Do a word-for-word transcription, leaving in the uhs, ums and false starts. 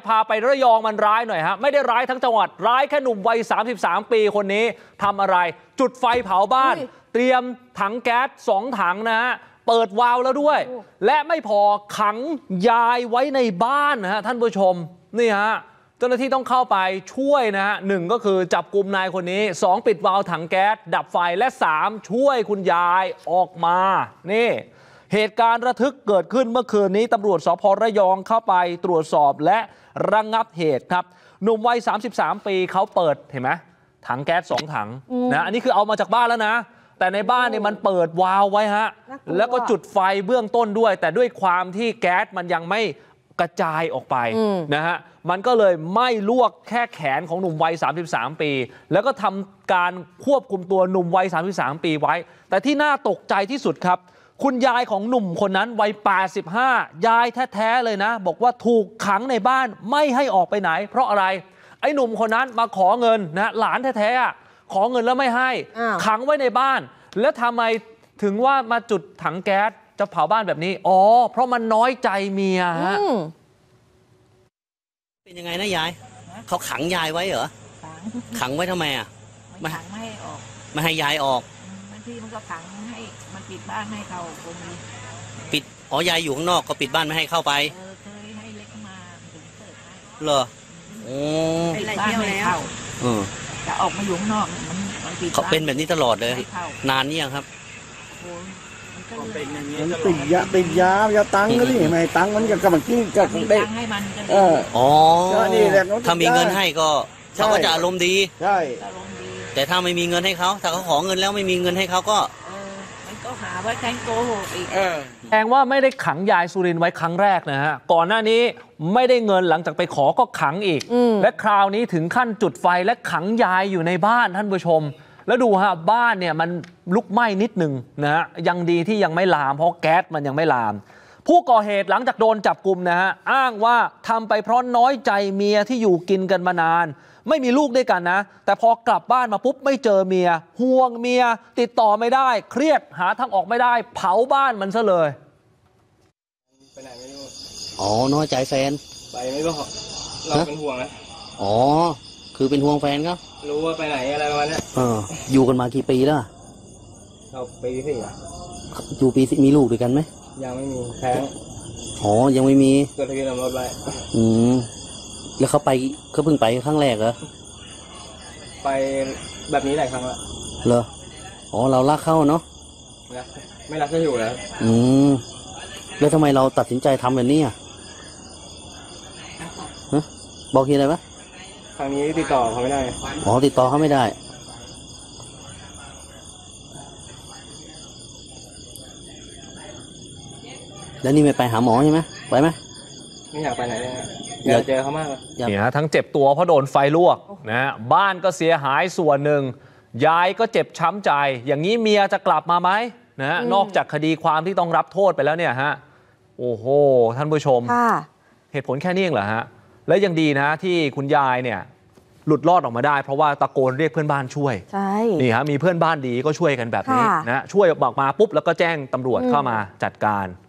พาไประยองมันร้ายหน่อยฮะไม่ได้ร้ายทั้งจังหวัดร้ายแค่หนุ่มวัยสามสิบสามปีคนนี้ทำอะไรจุดไฟเผาบ้านเตรียมถังแก๊สสองถังนะฮะเปิดวาล์วแล้วด้วยและไม่พอขังยายไว้ในบ้านนะฮะท่านผู้ชมนี่ฮะเจ้าหน้าที่ต้องเข้าไปช่วยนะฮะหนึ่งก็คือจับกุมนายคนนี้สองปิดวาล์วถังแก๊สดับไฟและสามช่วยคุณยายออกมานี่เหตุการณ์ระทึกเกิดขึ้นเมื่อคืนนี้ตำรวจสภ.ระยองเข้าไปตรวจสอบและระงับเหตุครับหนุ่มวัยสามสิบสามปีเขาเปิดเห็นไหมถังแก๊สสองถังนะอันนี้คือเอามาจากบ้านแล้วนะแต่ในบ้านเนี่ยมันเปิดวาล์วไว้ฮะแล้วก็จุดไฟเบื้องต้นด้วยแต่ด้วยความที่แก๊สมันยังไม่กระจายออกไปนะฮะมันก็เลยไหม้ลวกแค่แขนของหนุ่มวัยสามสิบสามปีแล้วก็ทำการควบคุมตัวหนุ่มวัยสามสิบสามปีไว้แต่ที่น่าตกใจที่สุดครับคุณยายของหนุ่มคนนั้นวัยแปดสิบห้ายายแท้ๆเลยนะบอกว่าถูกขังในบ้านไม่ให้ออกไปไหนเพราะอะไรไอ้หนุ่มคนนั้นมาขอเงินนะหลานแท้ๆขอเงินแล้วไม่ให้ขังไว้ในบ้านแล้วทำไมถึงว่ามาจุดถังแก๊สจะเผาบ้านแบบนี้อ๋อเพราะมันน้อยใจเมียฮะเป็นยังไงนะยายเขาขังยายไว้เหรอขังไว้ทำไมอ่ะไม่ขังไม่ให้ออกไม่ให้ยายออกบางทีมันก็ขังให้มันปิดบ้านให้เขาคงมีปิดอ๋อยายอยู่ข้างนอกก็ปิดบ้านไม่ให้เข้าไปเออเคยให้เล็กมาถึงเปิดให้เหรอโอ้ปิดบ้านไม่เข้าเออจะออกมาอยู่ข้างนอกมันมันปิดเขาเป็นแบบนี้ตลอดเลยนานนี่ยังครับมันติดยาติดยายาตังก็นี่ไม่ตังมันจะกำลังกินกับเด็กเอออ๋อถ้ามีเงินให้ก็เขาก็จะอารมณ์ดีใช่แต่ถ้าไม่มีเงินให้เขาถ้าเขาขอเงินแล้วไม่มีเงินให้เขาก็เออมันก็หาว่าแทงโกหกอีกแสดงว่าไม่ได้ขังยายสุรินทร์ไว้ครั้งแรกนะฮะก่อนหน้านี้ไม่ได้เงินหลังจากไปขอก็ขังอีกและคราวนี้ถึงขั้นจุดไฟและขังยายอยู่ในบ้านท่านผู้ชมแล้วดูฮะบ้านเนี่ยมันลุกไหม้นิดหนึ่งนะฮะยังดีที่ยังไม่ลามเพราะแก๊สมันยังไม่ลามผู้ก่อเหตุหลังจากโดนจับกุมนะฮะอ้างว่าทำไปเพราะน้อยใจเมียที่อยู่กินกันมานานไม่มีลูกด้วยกันนะแต่พอกลับบ้านมาปุ๊บไม่เจอเมียห่วงเมียติดต่อไม่ได้เครียดหาทางออกไม่ได้เผาบ้านมันซะเลยไปไหนไม่รู้อ๋อน้อยใจแฟนไปไม่รู้เราเป็นห่วงนะอ๋อคือเป็นห่วงแฟนครับรู้ว่าไปไหนอะไรประมาณนี้เอออยู่กันมากี่ปีแล้วเราปีสี่อ่ะอยู่ปีสิมีลูกด้วยกันไหมยังไม่มีแท้งอ๋อยังไม่มีจดทะเบียนสมรสไว้อืมแล้วเขาไปเขาเพิ่งไปครั้งแรกเหรอไปแบบนี้หลายครั้งแล้วเหรออ๋อเรารักเขาเนาะไม่รักก็อยู่แล้วอืมแล้วทำไมเราตัดสินใจทำแบบนี้อ่ะฮะบอกทีอะไรปะครั้งนี้ติดต่อเขาไม่ได้อ๋อติดต่อเขาไม่ได้แล้วนี่ไม่ไปหาหมอใช่ไหมไปไหมไม่อยากไปไหนเลยอยากเจอเขามากเนี่ยทั้งเจ็บตัวเพราะโดนไฟลวกนะบ้านก็เสียหายส่วนหนึ่งยายก็เจ็บช้ำใจอย่างนี้เมียจะกลับมาไหมนะนอกจากคดีความที่ต้องรับโทษไปแล้วเนี่ยฮะโอ้โหท่านผู้ชมเหตุผลแค่นี้เองเหรอฮะและยังดีนะที่คุณยายเนี่ยหลุดรอดออกมาได้เพราะว่าตะโกนเรียกเพื่อนบ้านช่วยใช่นี่ฮะมีเพื่อนบ้านดีก็ช่วยกันแบบนี้นะช่วยออกมาปุ๊บแล้วก็แจ้งตำรวจเข้ามาจัดการ